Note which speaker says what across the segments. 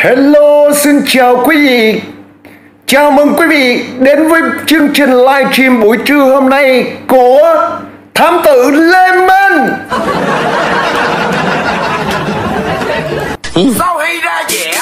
Speaker 1: Hello, xin chào quý vị. Chào mừng quý vị đến với chương trình livestream buổi trưa hôm nay của Thám tử Lê Minh.
Speaker 2: Sau khi ra dẻo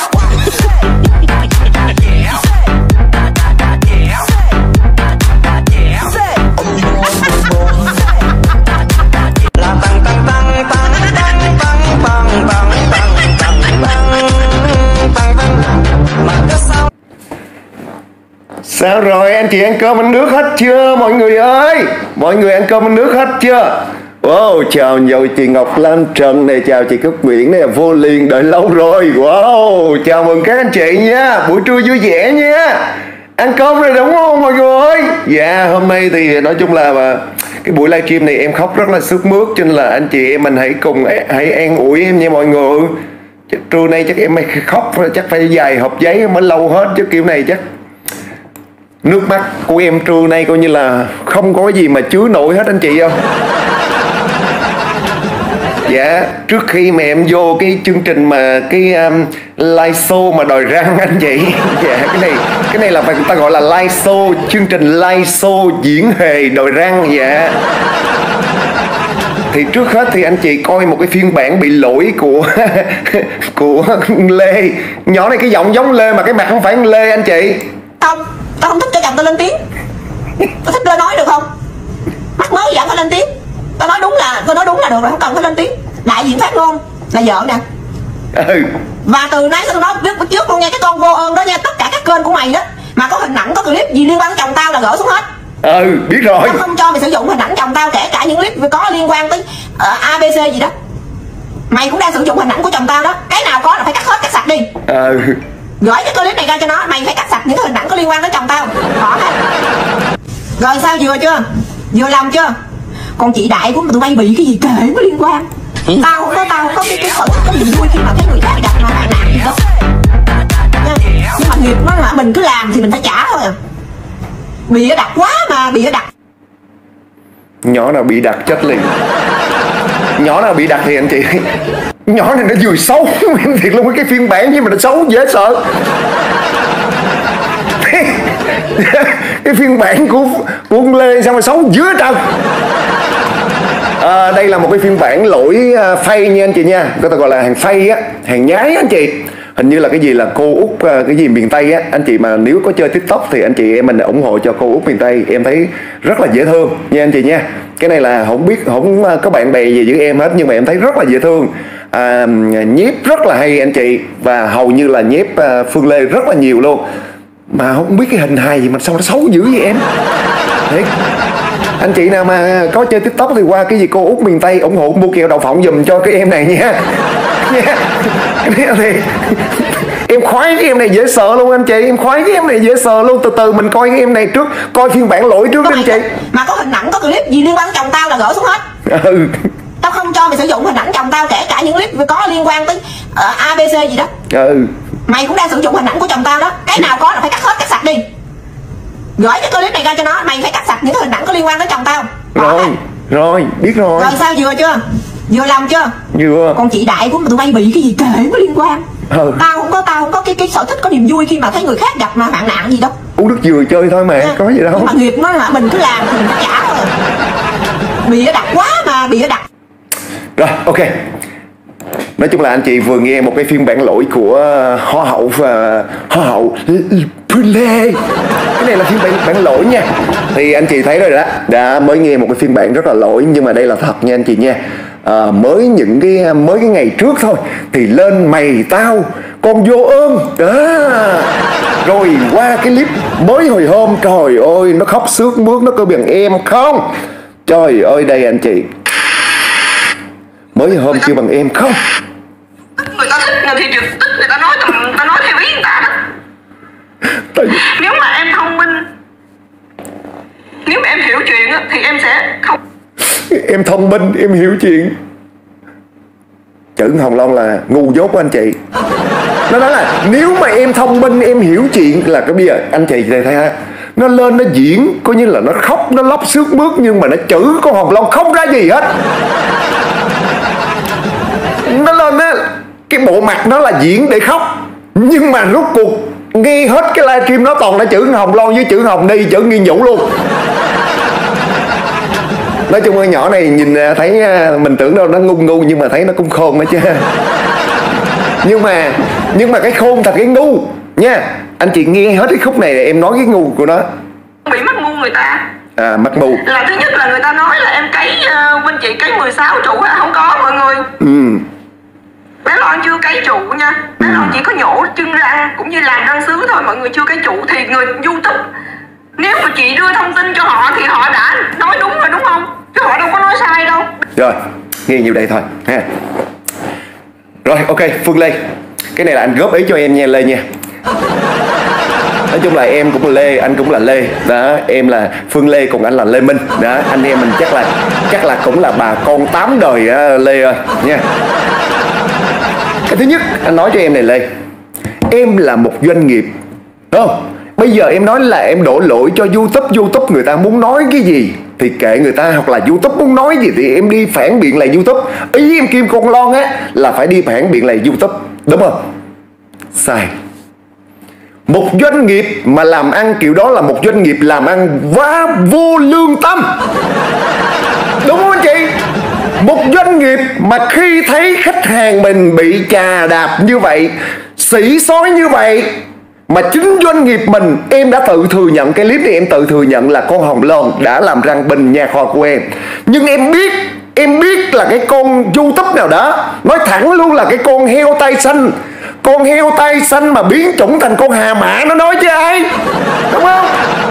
Speaker 1: Sao rồi, anh chị ăn cơm ăn nước hết chưa mọi người ơi? Mọi người ăn cơm ăn nước hết chưa? Wow, chào chị Ngọc Lan Trần này, chào chị Cúc Nguyễn này, vô liền đợi lâu rồi. Wow, chào mừng các anh chị nha, buổi trưa vui vẻ nha. Ăn cơm rồi đúng không mọi người ơi? Dạ, hôm nay thì nói chung là cái buổi livestream này em khóc rất là sướt mướt, cho nên là anh chị em mình hãy an ủi em nha mọi người. Trưa nay chắc em khóc chắc phải dài hộp giấy mới lâu hết, chứ kiểu này chắc nước mắt của em trưa nay coi như là không có gì mà chứa nổi hết anh chị không? Dạ, trước khi mà em vô cái chương trình mà cái live show mà đòi răng anh chị. Dạ, cái này là người ta gọi là live show, chương trình live show diễn hề đòi răng. Dạ. Thì trước hết thì anh chị coi một cái phiên bản bị lỗi của Lê. Nhỏ này cái giọng giống Lê mà cái mặt không phải Lê anh chị.
Speaker 3: Không, tao không thích cho chồng tao lên tiếng. Tao thích Lê nói được không? Mắc mới dẫn phải lên tiếng. Tao nói đúng là được rồi, không cần phải lên tiếng. Đại diện phát ngôn là vợ nè. Và từ nãy tao nói biết trước luôn nha, cái con vô ơn đó nha, tất cả các kênh của mày đó mà có hình ảnh có clip gì liên quan đến chồng tao là gỡ xuống hết.
Speaker 1: Biết rồi.
Speaker 3: Tao không cho mày sử dụng hình ảnh chồng tao, kể cả những clip có liên quan tới ABC gì đó. Mày cũng đang sử dụng hình ảnh của chồng tao đó, cái nào có là phải cắt hết, cắt sạch đi. Gửi cái clip này ra cho nó, mày phải cắt sạch những cái hình ảnh có liên quan đến chồng tao. Bỏ hết. Rồi sao, vừa chưa? Vừa lòng chưa? Còn chị Đại của tụi bay bị cái gì kể có liên quan. Tao không có cái sở thích có niềm vui khi mà thấy người khác gặp mà bạn nạn gì đó. Nhưng mà nghiệp nó là mình cứ làm thì mình phải trả thôi à. Bị đặt quá mà, bị đặt.
Speaker 1: Nhỏ nào bị đặt chết liền. Nhỏ nào bị đặt thì anh chị, nhỏ này nó vừa xấu em thiệt luôn, cái phiên bản nhưng mà nó xấu dễ sợ. Cái phiên bản của Lê sao mà xấu dứa trần. Đây là một cái phiên bản lỗi fake nha anh chị nha, người ta gọi là hàng fake á, hàng nhái anh chị. Hình như là cái gì là cô Út cái gì miền Tây á anh chị, mà nếu có chơi TikTok thì anh chị em mình ủng hộ cho cô Út miền Tây, em thấy rất là dễ thương nha anh chị nha. Cái này là không có bạn bè gì với em hết, nhưng mà em thấy rất là dễ thương. Nhếp rất là hay anh chị, và hầu như là nhếp Phương Lê rất là nhiều luôn, mà không biết cái hình hài gì mà sao nó xấu dữ vậy em. Thiệt. Anh chị nào mà có chơi TikTok thì qua cái gì cô Út miền Tây ủng hộ mua kẹo đậu phộng giùm cho cái em này nha. Em khoái cái em này dễ sợ luôn anh chị, em khoái cái em này dễ sợ luôn. Từ từ mình coi cái em này trước, coi phiên bản lỗi trước đi anh chị.
Speaker 3: Mà có hình ảnh có clip gì liên quan đến chồng tao là gỡ xuống hết. Tao không cho mày sử dụng hình ảnh chồng tao, kể cả những clip có liên quan tới ABC gì đó. Mày cũng đang sử dụng hình ảnh của chồng tao đó, cái nào có là phải cắt hết, cắt sạch đi. Gửi cái clip này ra cho nó, mày phải cắt sạch những cái hình ảnh có liên quan tới chồng tao.
Speaker 1: Rồi, biết rồi.
Speaker 3: Rồi sao, vừa chưa? Vừa lòng chưa?
Speaker 1: Vừa.
Speaker 3: Còn chị Đại của tụi bay bị cái gì kể có liên quan. Tao không có cái sở thích có niềm vui khi mà thấy người khác gặp mà hoạn nạn gì đâu.
Speaker 1: Uống nước dừa chơi thôi mà, có gì đâu.
Speaker 3: Nhưng mà nghiệp nó là mình cứ làm thì mình phải trả thôi. Bị đặt quá mà, bị đặt.
Speaker 1: Rồi, ok. Nói chung là anh chị vừa nghe một cái phiên bản lỗi của Hoa hậu Phương Lê. Cái này là phiên bản lỗi nha. Thì anh chị thấy rồi đó, đã mới nghe một cái phiên bản rất là lỗi, nhưng mà đây là thật nha anh chị nha. Mới cái ngày trước thôi thì lên mày tao con vô ơn đó. Rồi qua cái clip mới hồi hôm, trời ơi nó khóc sướt mướt, nó có bằng em không. Trời ơi đây anh chị, mới hôm chưa bằng em không.
Speaker 3: Người ta thích người thì thích, người ta nói theo ý người ta đó. Nếu mà em thông minh, nếu mà em hiểu chuyện thì em sẽ không.
Speaker 1: Em thông minh, em hiểu chuyện. Chữ Hồng Loan là ngu dốt của anh chị. Nó nói là nếu mà em thông minh, em hiểu chuyện là cái bây giờ anh chị thấy ha, nó lên nó diễn coi như là nó khóc, nó lóc sướt mướt, nhưng mà nó chữ con Hồng Loan không ra gì hết. Nó lên á, cái bộ mặt nó là diễn để khóc, Nhưng mà rốt cuộc nghe hết cái livestream đó toàn là chữ Hồng Loan với chữ Hồng Ni, chữ Nghi Nhũ luôn. Nói chung con nhỏ này nhìn thấy mình tưởng đâu nó ngu nhưng mà thấy nó cũng khôn đó chứ. Nhưng mà cái khôn thật cái ngu nha. Anh chị nghe hết cái khúc này em nói cái ngu của nó.
Speaker 3: Bị mắc ngu người ta.
Speaker 1: À, mắc mù
Speaker 3: là thứ nhất là người ta nói là em cấy bên chị cấy 16 trụ không có mọi người. Bé Loan chưa cấy trụ nha. Bé Loan chỉ có nhổ chân răng cũng như làm răng sứ thôi, mọi người chưa cấy trụ. Thì người YouTube nếu mà chị đưa thông tin cho họ thì họ đã nói đúng rồi đúng không, chứ họ đâu có nói sai đâu. Rồi
Speaker 1: nghe nhiều đây thôi ha. Rồi ok Phương Lê, cái này là anh góp ý cho em nha Lê nha. Nói chung là em cũng là Lê, anh cũng là Lê đó, em là Phương Lê còn anh là Lê Minh đó, anh em mình chắc là cũng là bà con 8 đời Lê ơi nha. Cái thứ nhất anh nói cho em này Lê, em là một doanh nghiệp đúng không? Bây giờ em nói là em đổ lỗi cho YouTube người ta muốn nói cái gì thì kệ người ta, hoặc là YouTube muốn nói gì thì em đi phản biện lại YouTube. Ý em Kim Con Lon á là phải đi phản biện lại YouTube, đúng không? Sai. Một doanh nghiệp mà làm ăn kiểu đó là một doanh nghiệp làm ăn quá vô lương tâm. Đúng không anh chị? Một doanh nghiệp mà khi thấy khách hàng mình bị chà đạp như vậy, sỉ sói như vậy, mà chính doanh nghiệp mình, em đã tự thừa nhận, cái clip này em tự thừa nhận là con Hồng Loan đã làm răng bình nha khoa của em. Nhưng em biết là cái con YouTube nào đó, nói thẳng luôn là cái con heo tay xanh. Con heo tay xanh mà biến chủng thành con hà mã nó nói chứ ai, đúng không?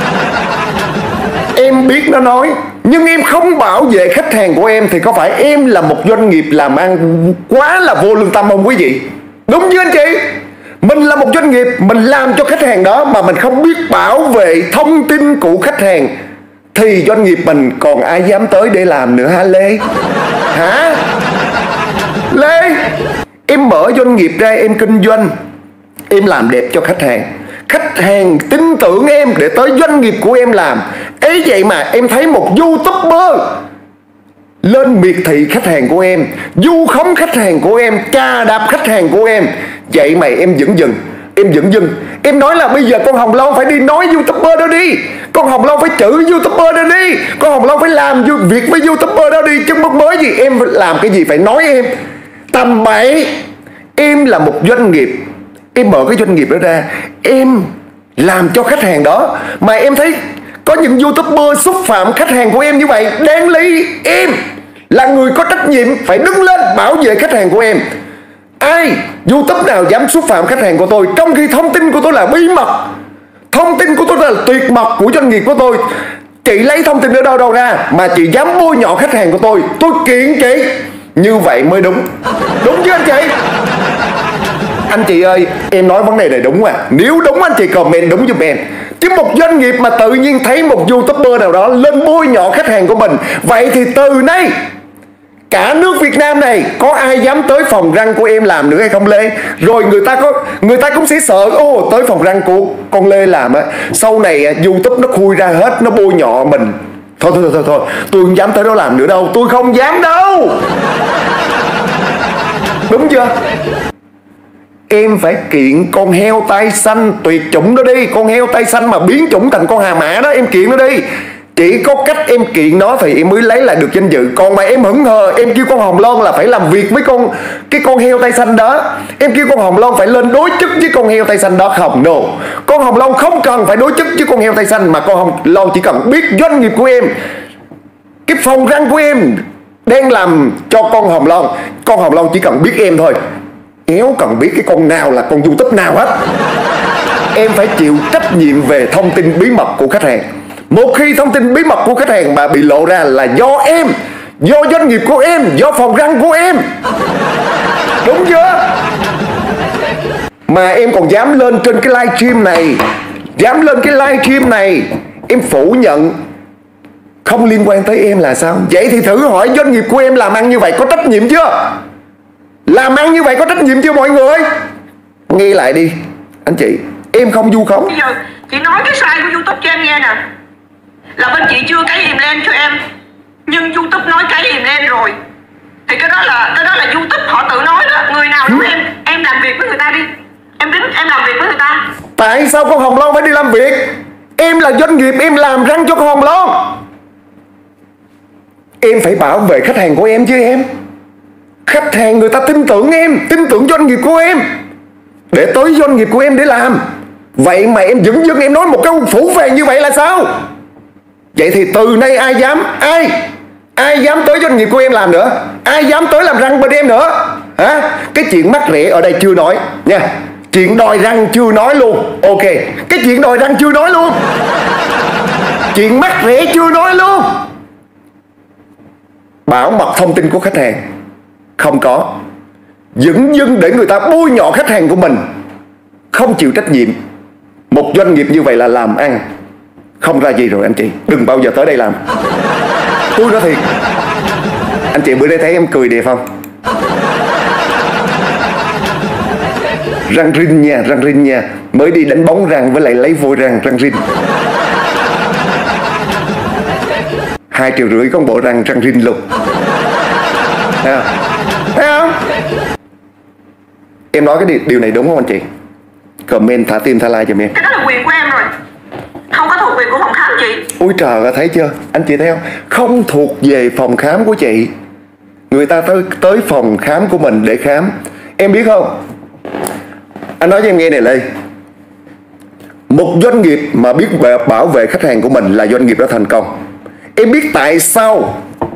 Speaker 1: Em biết nó nói, nhưng em không bảo vệ khách hàng của em thì có phải em là một doanh nghiệp làm ăn quá là vô lương tâm không quý vị? Đúng chứ anh chị? Mình là một doanh nghiệp, mình làm cho khách hàng đó mà mình không biết bảo vệ thông tin của khách hàng thì doanh nghiệp mình còn ai dám tới để làm nữa hả Lê? Hả? Lê, em mở doanh nghiệp ra em kinh doanh, em làm đẹp cho khách hàng tin tưởng em để tới doanh nghiệp của em làm. Ấy vậy mà em thấy một YouTuber lên miệt thị khách hàng của em, vu khống khách hàng của em, chà đạp khách hàng của em. Vậy mà em vẫn dừng. Em nói là bây giờ con Hồng Loan phải đi nói YouTuber đó đi, con Hồng Loan phải chửi YouTuber đó đi, con Hồng Loan phải làm việc với YouTuber đó đi, chứ mất mới gì em làm cái gì phải nói em. Tầm bậy. Em là một doanh nghiệp, em mở cái doanh nghiệp đó ra, em làm cho khách hàng đó, mà em thấy có những YouTuber xúc phạm khách hàng của em như vậy, đáng lý em là người có trách nhiệm phải đứng lên bảo vệ khách hàng của em. Ai YouTube nào dám xúc phạm khách hàng của tôi, trong khi thông tin của tôi là bí mật, thông tin của tôi là tuyệt mật của doanh nghiệp của tôi. Chị lấy thông tin ở đâu ra mà chị dám bôi nhọ khách hàng của tôi kiện chị. Như vậy mới đúng. Đúng chứ anh chị? Anh chị ơi, em nói vấn đề này đúng à? Nếu đúng anh chị comment đúng giùm em. Chứ một doanh nghiệp mà tự nhiên thấy một YouTuber nào đó lên bôi nhọ khách hàng của mình, vậy thì từ nay cả nước Việt Nam này có ai dám tới phòng răng của em làm nữa hay không Lê? Rồi người ta cũng sẽ sợ, tới phòng răng của con Lê làm á, sau này YouTube nó khui ra hết, nó bôi nhọ mình. Thôi tôi không dám tới đó làm nữa đâu, tôi không dám đâu. Đúng chưa? Em phải kiện con heo tay xanh tuyệt chủng đó đi, con heo tay xanh mà biến chủng thành con hà mã đó, em kiện nó đi. Chỉ có cách em kiện nó thì em mới lấy lại được danh dự. Còn mà em hững hờ, em kêu con Hồng Loan là phải làm việc với cái con heo tay xanh đó, em kêu con Hồng Loan phải lên đối chức với con heo tay xanh đó, không, no. Con Hồng Loan không cần phải đối chức với con heo tay xanh, mà con Hồng Loan chỉ cần biết doanh nghiệp của em, cái phòng răng của em đang làm cho con Hồng Loan chỉ cần biết em thôi, éo cần biết cái con nào là con YouTube nào hết. Em phải chịu trách nhiệm về thông tin bí mật của khách hàng. Một khi thông tin bí mật của khách hàng mà bị lộ ra là do em, do doanh nghiệp của em, do phòng răng của em. Đúng chưa? Mà em còn dám lên trên cái livestream này, em phủ nhận không liên quan tới em là sao? Vậy thì thử hỏi doanh nghiệp của em làm ăn như vậy có trách nhiệm chưa? Làm ăn như vậy có trách nhiệm chưa mọi người? Nghe lại đi anh chị, em không vu khống.
Speaker 3: Bây giờ chị nói cái sai của YouTube cho em nghe nè, là bên chị chưa cấy im lên cho em, nhưng YouTube nói cấy im lên rồi, thì cái đó là YouTube họ tự nói đó. Người nào nói em làm việc với người ta đi, Em tính em làm việc với người ta.
Speaker 1: Tại sao con Hồng Loan phải đi làm việc? Em là doanh nghiệp, em làm răng cho con Hồng Loan. Em phải bảo vệ khách hàng của em chứ em. Khách hàng người ta tin tưởng em, tin tưởng doanh nghiệp của em, để tới doanh nghiệp của em để làm. Vậy mà em dửng dưng em nói một câu phủ phàng như vậy là sao? Vậy thì từ nay ai dám tới doanh nghiệp của em làm nữa? Ai dám tới làm răng bên em nữa? Hả? Cái chuyện mắc rẻ ở đây chưa nói nha. Chuyện đòi răng chưa nói luôn. Ok, cái chuyện đòi răng chưa nói luôn. Chuyện mắc rẻ chưa nói luôn. Bảo mật thông tin của khách hàng không có. Dửng dưng để người ta bôi nhọ khách hàng của mình, không chịu trách nhiệm. Một doanh nghiệp như vậy là làm ăn không ra gì rồi anh chị. Đừng bao giờ tới đây làm. Tôi nói thiệt. Anh chị bữa nay thấy em cười đẹp không? Răng rin nha, răng rin nha. Mới đi đánh bóng răng với lại lấy vôi răng, răng rin. 2,5 triệu con bộ răng rin luôn. Thấy không? Thấy không? Em nói cái điều này đúng không anh chị? Comment thả tim thả like cho em.
Speaker 3: Cái đó là quyền của em rồi, không có thuộc về của phòng khám chị.
Speaker 1: Ôi trời ơi, thấy chưa? Anh chị thấy không? Không thuộc về phòng khám của chị. Người ta tới phòng khám của mình để khám. Em biết không? Anh nói cho em nghe này Lê. Một doanh nghiệp mà biết bảo vệ khách hàng của mình là doanh nghiệp đã thành công. Em biết tại sao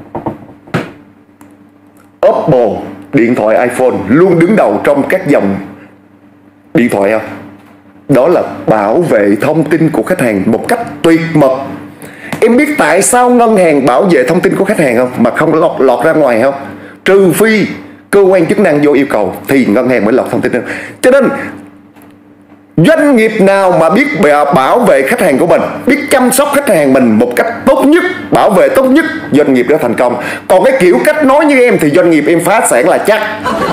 Speaker 1: Oppo, điện thoại iPhone luôn đứng đầu trong các dòng điện thoại không? Đó là bảo vệ thông tin của khách hàng một cách tuyệt mật. Em biết tại sao ngân hàng bảo vệ thông tin của khách hàng không? Mà không lọt ra ngoài không? Trừ phi cơ quan chức năng vô yêu cầu thì ngân hàng mới lọt thông tin đâu. Cho nên doanh nghiệp nào mà biết bảo vệ khách hàng của mình, biết chăm sóc khách hàng mình một cách tốt nhất, bảo vệ tốt nhất, doanh nghiệp đó thành công. Còn cái kiểu cách nói như em thì doanh nghiệp em phá sản là chắc.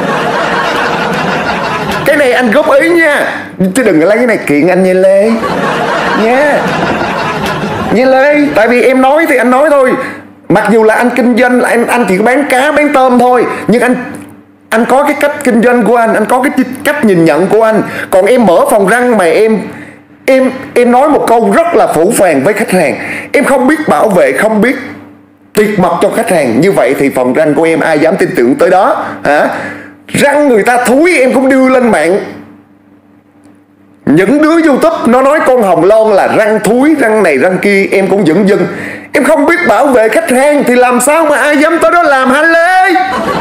Speaker 1: Cái này anh góp ý nha, chứ đừng lấy cái này kiện anh nha Lê nha. Nha Lê, tại vì em nói thì anh nói thôi. Mặc dù là anh kinh doanh, là anh chỉ bán cá bán tôm thôi, nhưng anh có cái cách kinh doanh của anh có cái cách nhìn nhận của anh. Còn em mở phòng răng mà em nói một câu rất là phũ phàng với khách hàng, em không biết bảo vệ, không biết tuyệt mật cho khách hàng, như vậy thì phòng răng của em ai dám tin tưởng tới đó hả? Răng người ta thúi em cũng đưa lên mạng. Những đứa YouTube nó nói con Hồng Loan là răng thúi, răng này răng kia, em cũng dửng dưng. Em không biết bảo vệ khách hàng thì làm sao mà ai dám tới đó làm hả Lê?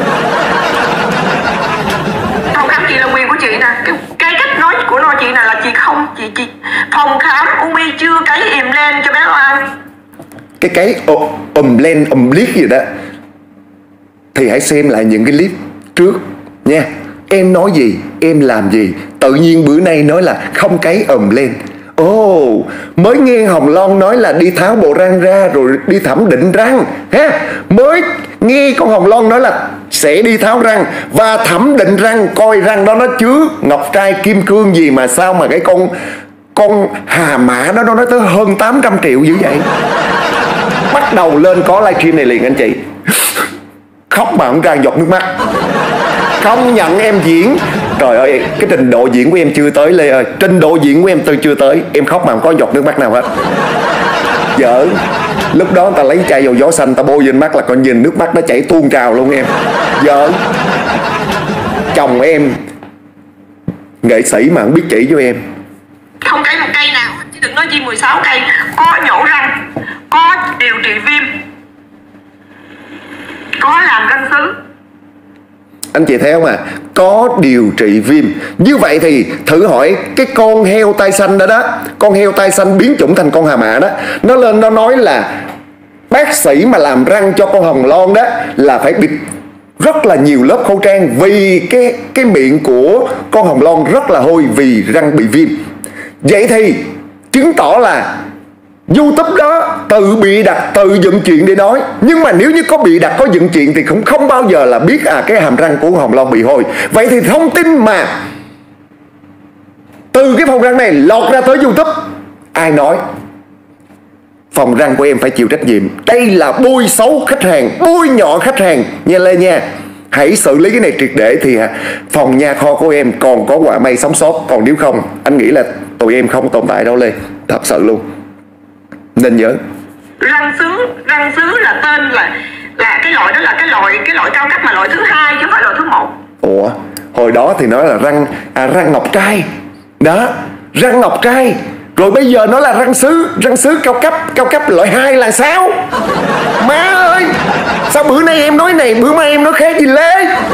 Speaker 3: Phòng khám chị là quyền của chị nè. Cái cách nói của nó chị này là chị không, chị phòng khám Umi chưa cấy im lên cho bé Loan.
Speaker 1: Cái lên liếc gì đó thì hãy xem lại những cái clip trước nha. Em nói gì, em làm gì. Tự nhiên bữa nay nói là không cấy lên. Mới nghe Hồng Loan nói là đi tháo bộ răng ra rồi đi thẩm định răng ha. Mới nghe con Hồng Loan nói là sẽ đi tháo răng và thẩm định răng, coi răng đó nó chứa ngọc trai kim cương gì mà sao mà cái con hà mã đó nó nói tới hơn 800 triệu dữ vậy. Bắt đầu lên có livestream này liền anh chị. Khóc mà không ra giọt nước mắt. Không nhận em diễn. Trời ơi, cái trình độ diễn của em chưa tới Lê ơi. Trình độ diễn của em chưa tới. Em khóc mà không có giọt nước mắt nào hết. Giỡn. Lúc đó ta lấy chai dầu gió xanh ta bôi lên mắt là con nhìn nước mắt nó chảy tuôn trào luôn em. Giỡn. Chồng em nghệ sĩ mà không biết chỉ cho em.
Speaker 3: Không cấy một cây nào, chứ đừng nói chi 16 cây. Có nhổ răng, có điều trị viêm, có làm răng sứ.
Speaker 1: Anh chị thấy không à? Có điều trị viêm. Như vậy thì thử hỏi cái con heo tai xanh đó đó, con heo tai xanh biến chủng thành con hà mã đó, nó lên nó nói là bác sĩ mà làm răng cho con Hồng Loan đó là phải bịt rất là nhiều lớp khẩu trang, vì cái miệng của con Hồng Loan rất là hôi vì răng bị viêm. Vậy thì chứng tỏ là YouTube đó tự bị đặt, tự dựng chuyện để nói. Nhưng mà nếu như có bị đặt, có dựng chuyện thì cũng không bao giờ là biết cái hàm răng của Hồng Loan bị hôi. Vậy thì thông tin mà từ cái phòng răng này lọt ra tới YouTube, ai nói? Phòng răng của em phải chịu trách nhiệm. Đây là bôi xấu khách hàng, bôi nhọ khách hàng nha Lê nha. Hãy xử lý cái này triệt để thì phòng nha kho của em còn có quả may sống sót. Còn nếu không, anh nghĩ là tụi em không tồn tại đâu Lê. Thật sự luôn. Nên nhớ.
Speaker 3: Răng sứ là tên là cái loại đó là cái loại cao cấp mà loại thứ 2 chứ không phải loại thứ 1.
Speaker 1: Ủa, hồi đó thì nói là răng ngọc trai. Đó, răng ngọc trai. Rồi bây giờ nó là răng sứ cao cấp loại 2 là sao? Má ơi, sao bữa nay em nói này, bữa mai em nói khác gì Lê?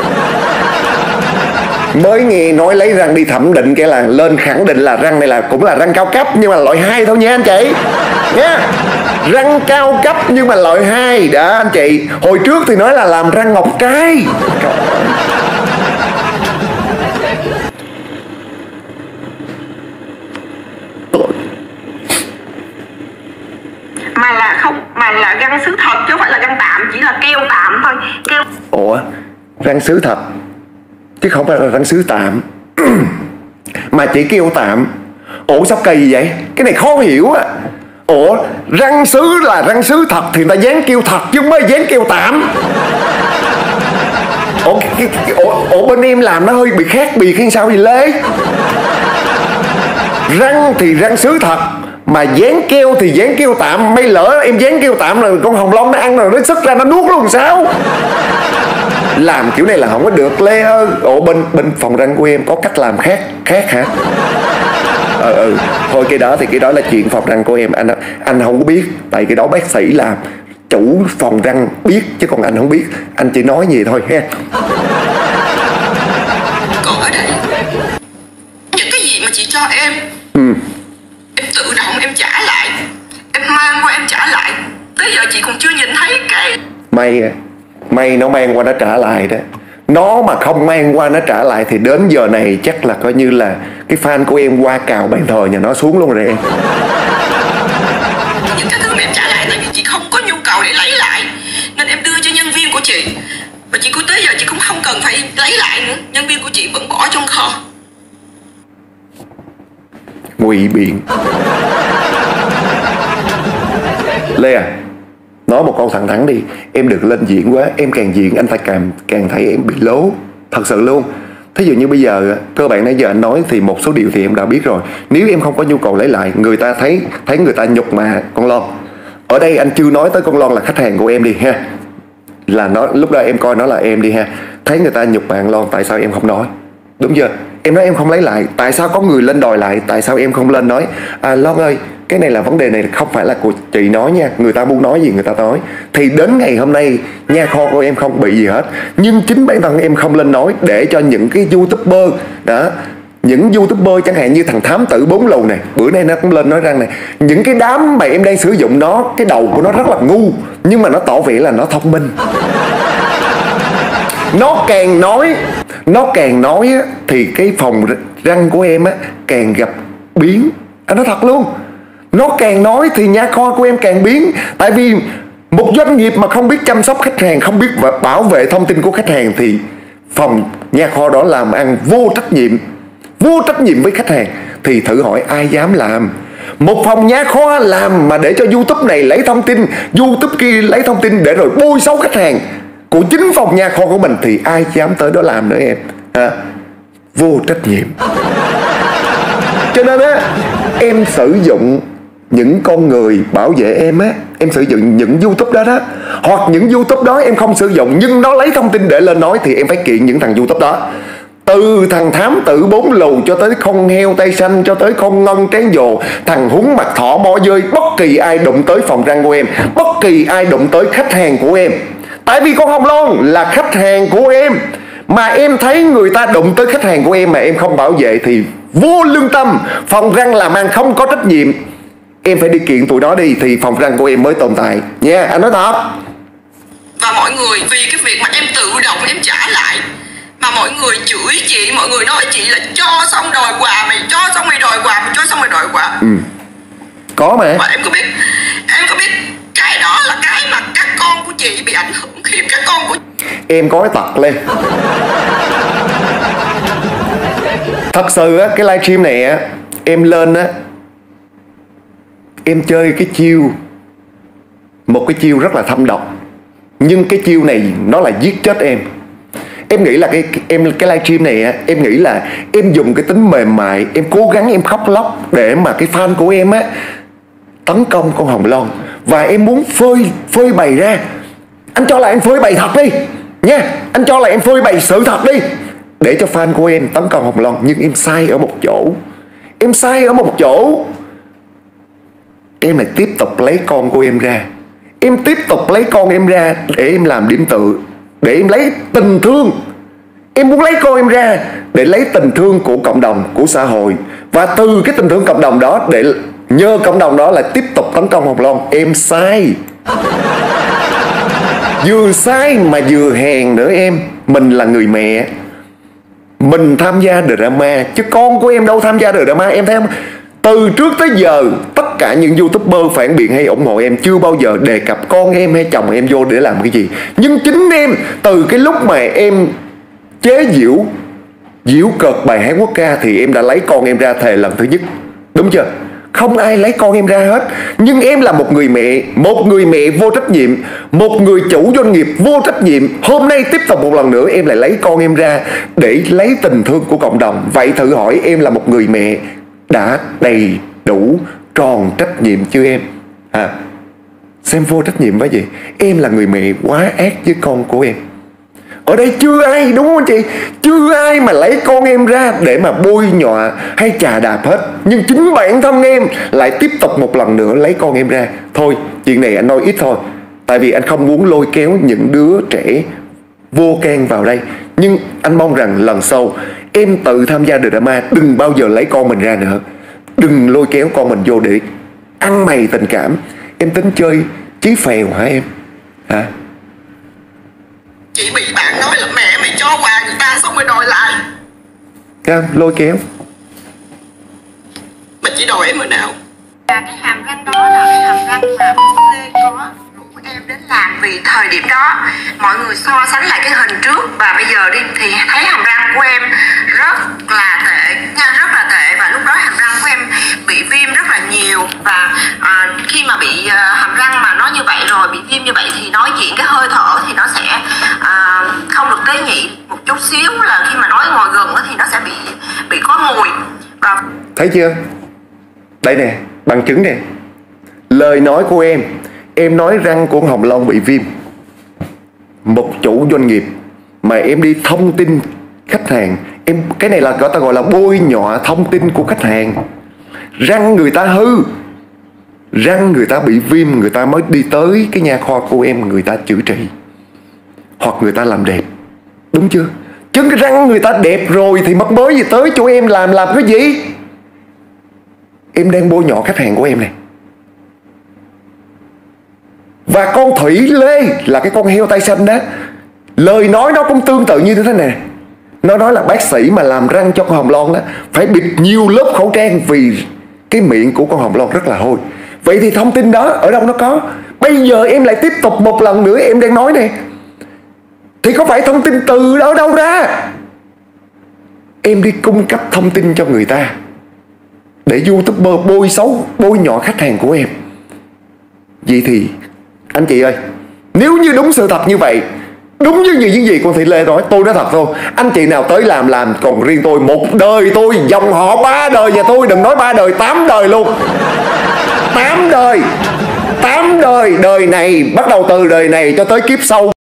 Speaker 1: Mới nghe nói lấy răng đi thẩm định cái là lên khẳng định là răng này là cũng là răng cao cấp nhưng mà loại 2 thôi nha anh chị nha. Răng cao cấp nhưng mà loại 2 đó anh chị. Hồi trước thì nói là làm răng ngọc trai. mà là răng sứ thật chứ không phải là răng tạm, chỉ là keo tạm thôi. Ủa, răng sứ thật chứ không phải là răng sứ tạm. Mà chỉ keo tạm. Ủa sao kỳ vậy? Cái này khó hiểu á. Ủa, răng sứ là răng sứ thật thì người ta dán keo thật chứ không phải dán keo tạm. Ủa bên em làm nó hơi bị khác biệt hay sao vậy Lê? Răng thì răng sứ thật, mà dán keo thì dán keo tạm. May lỡ em dán keo tạm rồi con hồng long nó ăn rồi nó sức ra nó nuốt luôn sao? Làm kiểu này là không có được Lê ơi. Ủa bên phòng răng của em có cách làm khác hả? Thôi cái đó là chuyện phòng răng của em. Anh không có biết. Tại cái đó bác sĩ làm, chủ phòng răng biết chứ còn anh không biết. Anh chỉ nói gì thôi ha.
Speaker 3: Còn ở đây những cái gì mà chị cho em em tự động em trả lại, em mang qua em trả lại. Tới giờ chị còn chưa nhìn thấy cái
Speaker 1: May nó mang qua nó trả lại đó. Nó mà không mang qua nó trả lại thì đến giờ này chắc là coi như là cái fan của em qua cào bàn thờ nhà nó xuống luôn rồi em.
Speaker 3: Những cái thứ mà em trả lại tại vì chị không có nhu cầu để lấy lại nên em đưa cho nhân viên của chị. Và chị cứ tới giờ chị cũng không cần phải lấy lại nữa. Nhân viên của chị vẫn bỏ trong kho.
Speaker 1: Ngụy biện. Lê à, nói một câu thẳng thắn đi. Em đừng lên diễn quá. Em càng diễn anh phải càng thấy em bị lố. Thật sự luôn. Thí dụ như bây giờ cơ bản nãy giờ anh nói thì một số điều thì em đã biết rồi. Nếu em không có nhu cầu lấy lại, người ta thấy người ta nhục mà con Lon. Ở đây anh chưa nói tới con Lon là khách hàng của em đi ha. Là nó lúc đó em coi nó là em đi ha. Thấy người ta nhục bạn Lon, tại sao em không nói? Đúng chưa? Em nói em không lấy lại, tại sao có người lên đòi lại? Tại sao em không lên nói Lon ơi, cái này là vấn đề này không phải là của chị nói nha, người ta muốn nói gì người ta nói. Thì đến ngày hôm nay nha kho của em không bị gì hết, nhưng chính bản thân em không lên nói để cho những cái youtuber đó, những youtuber chẳng hạn như thằng Thám Tử 4 Lầu này, bữa nay nó cũng lên nói rằng này, những cái đám mà em đang sử dụng nó, cái đầu của nó rất là ngu nhưng mà nó tỏ vẻ là nó thông minh. Nó càng nói á, thì cái phòng răng của em á càng gặp biến. Anh nói thật luôn. Nó càng nói thì nha kho của em càng biến. Tại vì một doanh nghiệp mà không biết chăm sóc khách hàng, không biết bảo vệ thông tin của khách hàng thì phòng nha kho đó làm ăn vô trách nhiệm với khách hàng. Thì thử hỏi ai dám làm? Một phòng nha kho làm mà để cho YouTube này lấy thông tin, YouTube kia lấy thông tin để rồi bôi xấu khách hàng của chính phòng nha kho của mình thì ai dám tới đó làm nữa em? Vô trách nhiệm. Cho nên á, em sử dụng những con người bảo vệ em á, em sử dụng những YouTube đó, hoặc những YouTube đó em không sử dụng nhưng nó lấy thông tin để lên nói thì em phải kiện những thằng YouTube đó. Từ thằng Thám Tử 4 Lầu cho tới con heo tay xanh, cho tới con Ngân trán dồ, thằng Húng mặt thỏ mò dơi, bất kỳ ai đụng tới phòng răng của em, bất kỳ ai đụng tới khách hàng của em. Tại vì con Hồng Loan là khách hàng của em, mà em thấy người ta đụng tới khách hàng của em mà em không bảo vệ thì vô lương tâm. Phòng răng làm ăn không có trách nhiệm. Em phải đi kiện tụi nó đi thì phòng răng của em mới tồn tại nha, anh nói thật.
Speaker 3: Và mọi người vì cái việc mà em tự động em trả lại mà mọi người chửi chị, mọi người nói chị là cho xong đòi quà, mày cho xong mày đòi quà, mày cho xong mày đòi quà.
Speaker 1: Có mà.
Speaker 3: Và em có biết cái đó là cái mà các con của chị bị ảnh hưởng khi các con của
Speaker 1: em có cái tật lên. Thật sự á, cái livestream này á, em lên á, em chơi cái chiêu, một cái chiêu rất là thâm độc, nhưng cái chiêu này nó là giết chết em. Em nghĩ là cái livestream này á, em nghĩ là em dùng cái tính mềm mại, em cố gắng em khóc lóc để mà cái fan của em á tấn công con Hồng Loan. Và em muốn phơi bày ra. Anh cho là em phơi bày thật đi nha, anh cho là em phơi bày sự thật đi để cho fan của em tấn công Hồng Loan. Nhưng em sai ở một chỗ. Em sai ở một chỗ. Em lại tiếp tục lấy con của em ra. Em tiếp tục lấy con em ra để em làm điểm tựa, để em lấy tình thương. Em muốn lấy con em ra để lấy tình thương của cộng đồng, của xã hội. Và từ cái tình thương cộng đồng đó, để nhờ cộng đồng đó lại tiếp tục tấn công Hồng Loan. Em sai. Vừa sai mà vừa hèn nữa em. Mình là người mẹ, mình tham gia drama, chứ con của em đâu tham gia drama. Em thấy không? Từ trước tới giờ tất cả những YouTuber phản biện hay ủng hộ em chưa bao giờ đề cập con em hay chồng em vô để làm cái gì. Nhưng chính em, từ cái lúc mà em chế giễu cợt bài hát quốc ca thì em đã lấy con em ra thề lần thứ nhất. Đúng chưa? Không ai lấy con em ra hết. Nhưng em là một người mẹ vô trách nhiệm, một người chủ doanh nghiệp vô trách nhiệm. Hôm nay tiếp tục một lần nữa em lại lấy con em ra để lấy tình thương của cộng đồng. Vậy thử hỏi em là một người mẹ đã đầy đủ tròn trách nhiệm chưa em? Xem vô trách nhiệm với gì? Em là người mẹ quá ác với con của em. Ở đây chưa ai, đúng không anh chị? Chưa ai mà lấy con em ra để mà bôi nhọa hay chà đạp hết. Nhưng chính bản thân em lại tiếp tục một lần nữa lấy con em ra. Thôi, chuyện này anh nói ít thôi, tại vì anh không muốn lôi kéo những đứa trẻ vô can vào đây. Nhưng anh mong rằng lần sau em tự tham gia drama, đừng bao giờ lấy con mình ra nữa. Đừng lôi kéo con mình vô để ăn mày tình cảm. Em tính chơi chí phèo hả em?
Speaker 3: Chị bị bạn nói là mẹ mày cho quà người ta xong rồi đòi lại.
Speaker 1: Lôi kéo.
Speaker 3: Mà chị đòi em ở nào?
Speaker 2: Cái hàm răng đó là cái hàm răng mà Lê có rủ em đến làm. Vì thời điểm đó mọi người so sánh lại cái hình trước và bây giờ đi thì thấy hàm răng của em rất là tệ nha, rất là tệ. Và lúc đó hàm răng của em bị viêm rất là nhiều. Và khi mà bị hàm răng mà nó như vậy rồi, bị viêm như vậy thì nói chuyện cái hơi thở thì nó sẽ không được tế nhị một chút xíu, là khi mà nói ngồi gần thì nó sẽ bị có mùi. Và
Speaker 1: thấy chưa? Đây nè, bằng chứng nè. Lời nói của em nói răng của Hồng Loan bị viêm. Một chủ doanh nghiệp mà em đi thông tin khách hàng, cái này là người ta gọi là bôi nhọa thông tin của khách hàng. Răng người ta hư, răng người ta bị viêm, người ta mới đi tới cái nha khoa của em, người ta chữa trị hoặc người ta làm đẹp. Đúng chưa? Chứ cái răng người ta đẹp rồi thì mắc mới gì tới chỗ em làm cái gì? Em đang bôi nhọ khách hàng của em này. Và con Thủy Lê là cái con heo tay xanh đó, lời nói nó cũng tương tự như thế này. Nó nói là bác sĩ mà làm răng cho con Hồng Loan đó phải bịt nhiều lớp khẩu trang vì cái miệng của con Hồng Loan rất là hôi. Vậy thì thông tin đó ở đâu nó có? Bây giờ em lại tiếp tục một lần nữa em đang nói nè, thì có phải thông tin từ ở đâu ra? Em đi cung cấp thông tin cho người ta để YouTuber bôi xấu, bôi nhọ khách hàng của em. Vậy thì anh chị ơi, nếu như đúng sự thật như vậy, đúng như những gì con Thị Lê nói, tôi nói thật thôi, anh chị nào tới làm. Còn riêng tôi, một đời tôi, dòng họ 3 đời nhà tôi, đừng nói 3 đời, 8 đời luôn. 8 đời. Đời này, bắt đầu từ đời này cho tới kiếp sau